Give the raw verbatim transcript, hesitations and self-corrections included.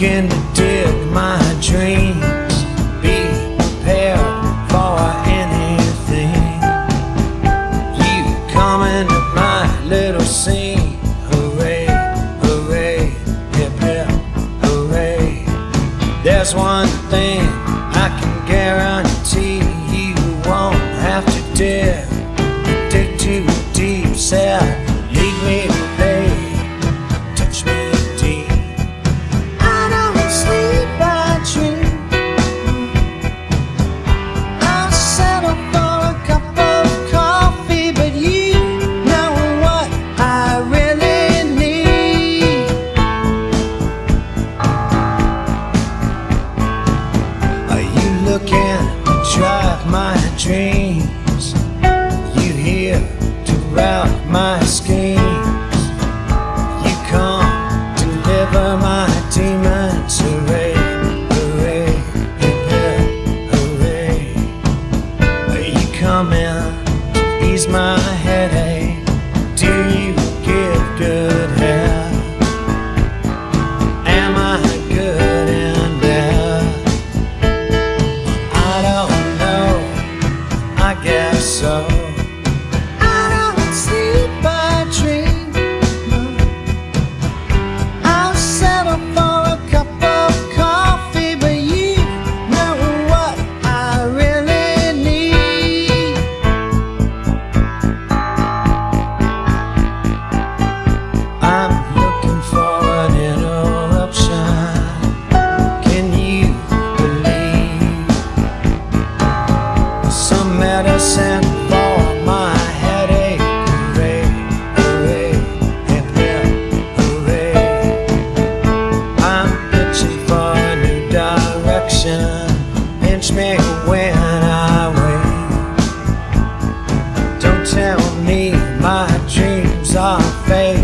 looking to dig my dreams, be prepared for anything. You come into my little scene, hooray, hooray, hip hip, hooray. There's one thing I can guarantee, you won't have to dig, dig too deep. Said, lead me to play, touch me deep. I don't sleep, I dream. I'll settle for a cup of coffee, but you know what I really need. Are you looking to drive my dreams? You here to route my schemes? You come to deliver my demons, hooray, hooray, hip hip, hooray. Are you coming to ease my headache? Do you give good head? Am I good in bed? I don't know, I guess so. I don't sleep, I dream. I'll settle for a cup of coffee, but you know what I really need. I'm looking for an interruption. Can you believe some medicine for my headache? Hooray, hooray, hip hip, hooray. I'm itching for a new direction. Pinch me when I wake. Don't tell me my dreams are fake.